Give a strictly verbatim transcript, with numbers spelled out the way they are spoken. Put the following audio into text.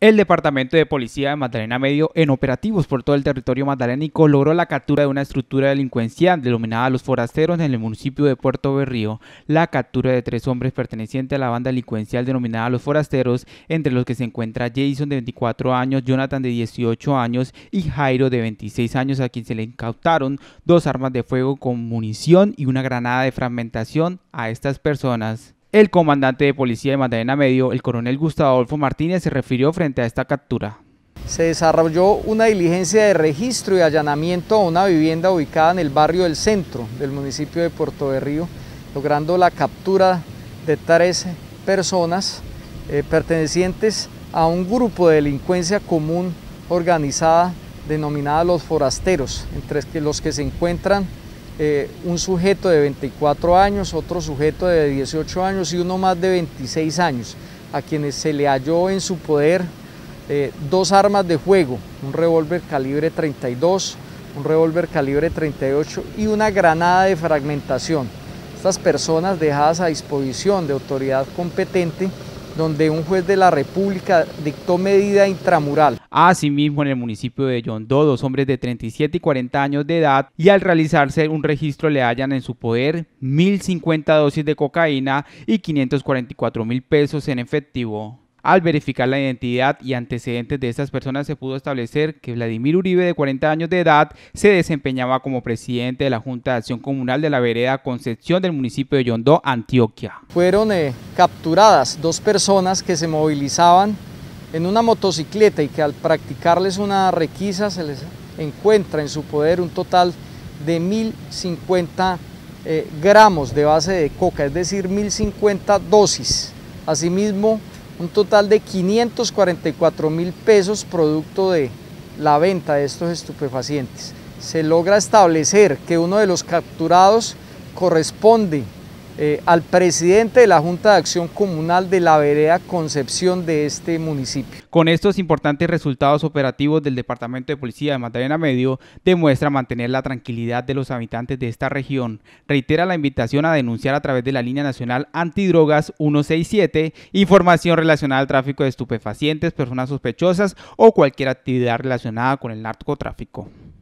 El Departamento de Policía de Magdalena Medio, en operativos por todo el territorio magdalenico, logró la captura de una estructura delincuencial denominada Los Forasteros en el municipio de Puerto Berrío. La captura de tres hombres pertenecientes a la banda delincuencial denominada Los Forasteros, entre los que se encuentra Jason de veinticuatro años, Jonathan de dieciocho años y Jairo de veintiséis años, a quien se le incautaron dos armas de fuego con munición y una granada de fragmentación a estas personas. El comandante de policía de Magdalena Medio, el coronel Gustavo Adolfo Martínez, se refirió frente a esta captura. Se desarrolló una diligencia de registro y allanamiento a una vivienda ubicada en el barrio del centro del municipio de Puerto Berrío, logrando la captura de tres personas eh, pertenecientes a un grupo de delincuencia común organizada denominada Los Forasteros, entre los que se encuentran Eh, un sujeto de veinticuatro años, otro sujeto de dieciocho años y uno más de veintiséis años, a quienes se le halló en su poder eh, dos armas de fuego, un revólver calibre treinta y dos, un revólver calibre treinta y ocho y una granada de fragmentación. Estas personas dejadas a disposición de autoridad competente, donde un juez de la República dictó medida intramural. Asimismo, en el municipio de Yondó, dos hombres de treinta y siete y cuarenta años de edad, y al realizarse un registro le hallan en su poder mil cincuenta dosis de cocaína y quinientos cuarenta y cuatro mil pesos en efectivo. Al verificar la identidad y antecedentes de estas personas, se pudo establecer que Vladimir Uribe, de cuarenta años de edad, se desempeñaba como presidente de la Junta de Acción Comunal de la vereda Concepción del municipio de Yondó, Antioquia. Fueron eh, capturadas dos personas que se movilizaban en una motocicleta y que al practicarles una requisa se les encuentra en su poder un total de mil cincuenta eh, gramos de base de coca, es decir, mil cincuenta dosis. Asimismo, un total de quinientos cuarenta y cuatro mil pesos producto de la venta de estos estupefacientes. Se logra establecer que uno de los capturados corresponde eh, al presidente de la Junta de Acción Comunal de la vereda Concepción de este municipio. Con estos importantes resultados operativos del Departamento de Policía de Magdalena Medio, demuestra mantener la tranquilidad de los habitantes de esta región. Reitera la invitación a denunciar a través de la línea nacional antidrogas ciento sesenta y siete, información relacionada al tráfico de estupefacientes, personas sospechosas o cualquier actividad relacionada con el narcotráfico.